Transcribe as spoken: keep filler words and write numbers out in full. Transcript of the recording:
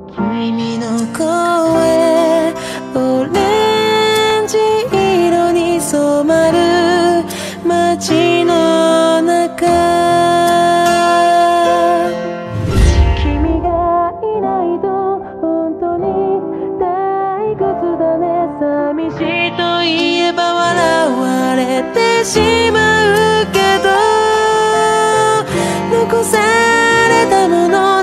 君の声オレンジ色に染まる街の中、君がいないと本当に退屈だね。寂しいと言えば笑われてしまうけど、残されたもの